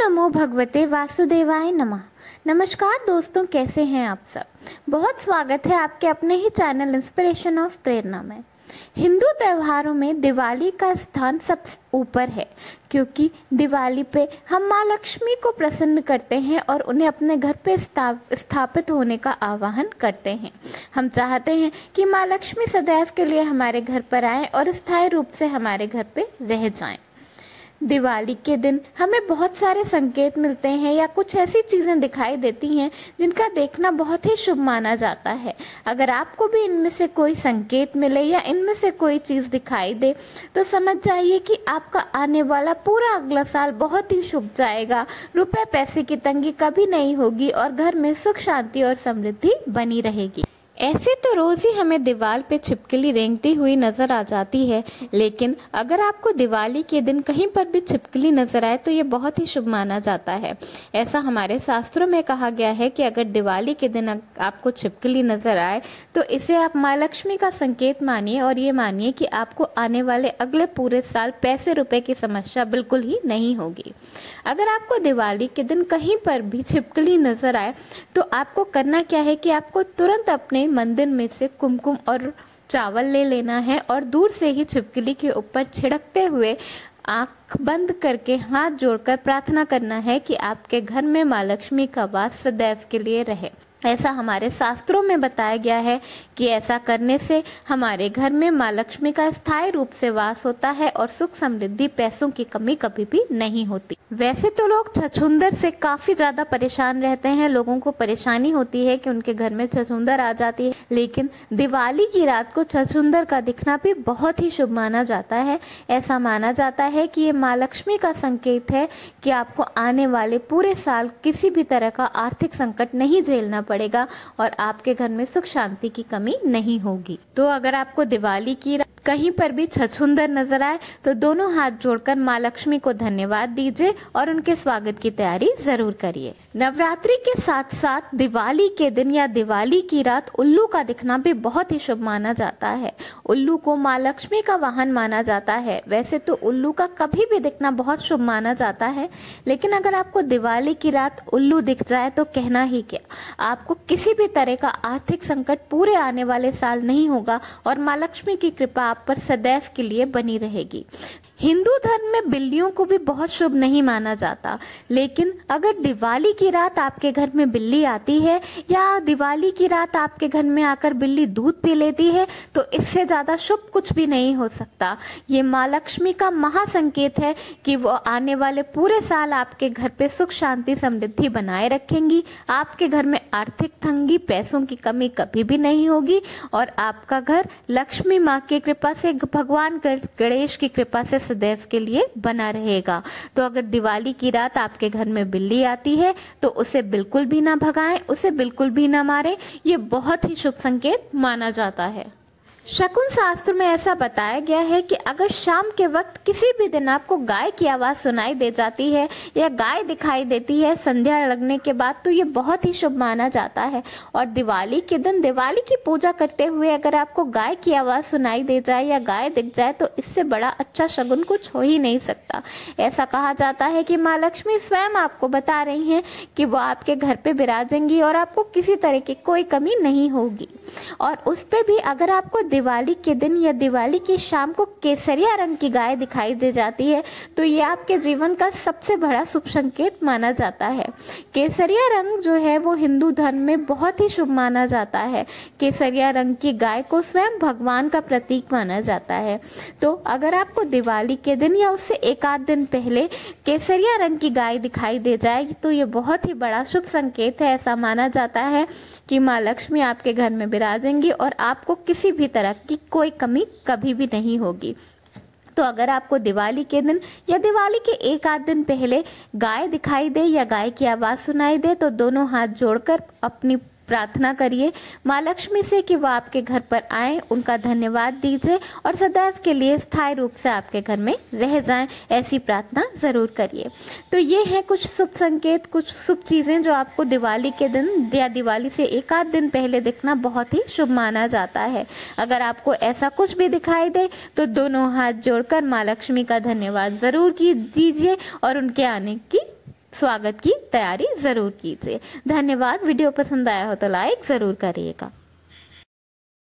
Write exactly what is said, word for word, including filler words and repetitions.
नमो भगवते वासुदेवाय नमः। नमस्कार दोस्तों, कैसे हैं आप सब। बहुत स्वागत है आपके अपने ही चैनल इंस्पिरेशन ऑफ प्रेरणा में। हिंदू त्योहारों में दिवाली का स्थान सबसे ऊपर है, क्योंकि दिवाली पे हम माँ लक्ष्मी को प्रसन्न करते हैं और उन्हें अपने घर पे स्थापित होने का आह्वान करते हैं। हम चाहते हैं कि माँ लक्ष्मी सदैव के लिए हमारे घर पर आएं और स्थायी रूप से हमारे घर पे रह जाएं। दिवाली के दिन हमें बहुत सारे संकेत मिलते हैं या कुछ ऐसी चीज़ें दिखाई देती हैं जिनका देखना बहुत ही शुभ माना जाता है। अगर आपको भी इनमें से कोई संकेत मिले या इनमें से कोई चीज़ दिखाई दे तो समझ जाइए कि आपका आने वाला पूरा अगला साल बहुत ही शुभ जाएगा। रुपए पैसे की तंगी कभी नहीं होगी और घर में सुख शांति और समृद्धि बनी रहेगी। ऐसे तो रोज ही हमें दीवार पे छिपकली रेंगती हुई नजर आ जाती है, लेकिन अगर आपको दिवाली के दिन कहीं पर भी छिपकली नजर आए तो ये बहुत ही शुभ माना जाता है। ऐसा हमारे शास्त्रों में कहा गया है कि अगर दिवाली के दिन आपको छिपकली नजर आए तो इसे आप माँ लक्ष्मी का संकेत मानिए और ये मानिए कि आपको आने वाले अगले पूरे साल पैसे रुपए की समस्या बिल्कुल ही नहीं होगी। अगर आपको दिवाली के दिन कहीं पर भी छिपकली नजर आए तो आपको करना क्या है कि आपको तुरंत अपने मंदिर में से कुमकुम और चावल ले लेना है और दूर से ही छिपकली के ऊपर छिड़कते हुए आंख बंद करके हाथ जोड़कर प्रार्थना करना है कि आपके घर में माँ लक्ष्मी का वास सदैव के लिए रहे। ऐसा हमारे शास्त्रों में बताया गया है कि ऐसा करने से हमारे घर में माँ लक्ष्मी का स्थायी रूप से वास होता है और सुख समृद्धि पैसों की कमी कभी भी नहीं होती। वैसे तो लोग छछूंदर से काफी ज्यादा परेशान रहते हैं, लोगों को परेशानी होती है कि उनके घर में छछूंदर आ जाती है, लेकिन दिवाली की रात को छछूंदर का दिखना भी बहुत ही शुभ माना जाता है। ऐसा माना जाता है कि ये माँ लक्ष्मी का संकेत है कि आपको आने वाले पूरे साल किसी भी तरह का आर्थिक संकट नहीं झेलना पड़ेगा और आपके घर में सुख शांति की कमी नहीं होगी। तो अगर आपको दिवाली की कहीं पर भी छछूंदर नजर आए तो दोनों हाथ जोड़कर माँ लक्ष्मी को धन्यवाद दीजिए और उनके स्वागत की तैयारी जरूर करिए। नवरात्रि के साथ साथ दिवाली के दिन या दिवाली की रात उल्लू का दिखना भी बहुत ही शुभ माना जाता है। उल्लू को माँ लक्ष्मी का वाहन माना जाता है। वैसे तो उल्लू का कभी भी दिखना बहुत शुभ माना जाता है, लेकिन अगर आपको दिवाली की रात उल्लू दिख जाए तो कहना ही क्या, आपको किसी भी तरह का आर्थिक संकट पूरे आने वाले साल नहीं होगा और माँ लक्ष्मी की कृपा आप पर सदैव के लिए बनी रहेगी। हिंदू धर्म में बिल्लियों को भी बहुत शुभ नहीं माना जाता, लेकिन अगर दिवाली की रात आपके घर में बिल्ली आती है या दिवाली की रात आपके घर में आकर बिल्ली दूध पी लेती है तो इससे ज्यादा शुभ कुछ भी नहीं हो सकता। ये माँ लक्ष्मी का महासंकेत है कि वो आने वाले पूरे साल आपके घर पे सुख शांति समृद्धि बनाए रखेंगी। आपके घर में आर्थिक तंगी पैसों की कमी कभी भी नहीं होगी और आपका घर लक्ष्मी माँ की कृपा से, भगवान गणेश की कृपा से सदैव के लिए बना रहेगा। तो अगर दिवाली की रात आपके घर में बिल्ली आती है तो उसे बिल्कुल भी ना भगाएं, उसे बिल्कुल भी ना मारें। ये बहुत ही शुभ संकेत माना जाता है। शकुन शास्त्र में ऐसा बताया गया है कि अगर शाम के वक्त किसी भी दिन आपको गाय की आवाज सुनाई दे जाती है या गाय दिखाई देती है संध्या लगने के बाद तो ये बहुत ही शुभ माना जाता है। और दिवाली के दिन दिवाली की पूजा करते हुए अगर आपको गाय की आवाज सुनाई दे जाए या गाय दिख जाए तो इससे बड़ा अच्छा शगुन कुछ हो ही नहीं सकता। ऐसा कहा जाता है कि माँ लक्ष्मी स्वयं आपको बता रही हैं कि वो आपके घर पे विराजेंगी और आपको किसी तरह की कोई कमी नहीं होगी। और उस पे भी अगर आपको दिवाली के दिन या दिवाली की शाम को केसरिया रंग की गाय दिखाई दे जाती है तो ये आपके जीवन का सबसे बड़ा शुभ संकेत माना जाता है। केसरिया रंग जो है वो हिंदू धर्म में बहुत ही शुभ माना जाता है। केसरिया रंग की गाय को स्वयं भगवान का प्रतीक माना जाता है। तो अगर आपको दिवाली के दिन या उससे एक आध दिन पहले केसरिया रंग की गाय दिखाई दे जाएगी तो ये बहुत ही बड़ा शुभ संकेत है। ऐसा माना जाता है कि माँ लक्ष्मी आपके घर में विराजेंगी और आपको किसी भी तरह की कोई कमी कभी भी नहीं होगी। तो अगर आपको दिवाली के दिन या दिवाली के एक आध दिन पहले गाय दिखाई दे या गाय की आवाज सुनाई दे तो दोनों हाथ जोड़कर अपनी प्रार्थना करिए माँ लक्ष्मी से कि वो आपके घर पर आए, उनका धन्यवाद दीजिए और सदैव के लिए स्थायी रूप से आपके घर में रह जाएं। ऐसी प्रार्थना जरूर करिए। तो ये है कुछ शुभ संकेत, कुछ शुभ चीजें जो आपको दिवाली के दिन या दिवाली से एक आध दिन पहले दिखना बहुत ही शुभ माना जाता है। अगर आपको ऐसा कुछ भी दिखाई दे तो दोनों हाथ जोड़कर माँ लक्ष्मी का धन्यवाद जरूर की दीजिए और उनके आने की स्वागत की तैयारी ज़रूर कीजिए। धन्यवाद। वीडियो पसंद आया हो तो लाइक ज़रूर करिएगा।